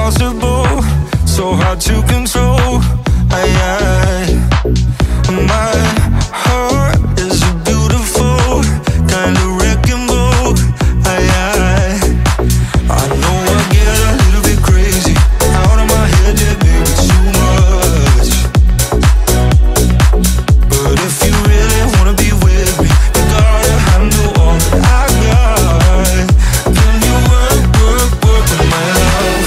impossible, so hard to control. My heart is a beautiful kind of wrecking ball. I know I get a little bit crazy, out of my head, yeah, baby, too much. But if you really wanna be with me, you gotta handle all that I got. Can you work with my love?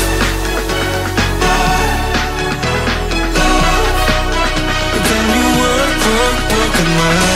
Can you work with my love?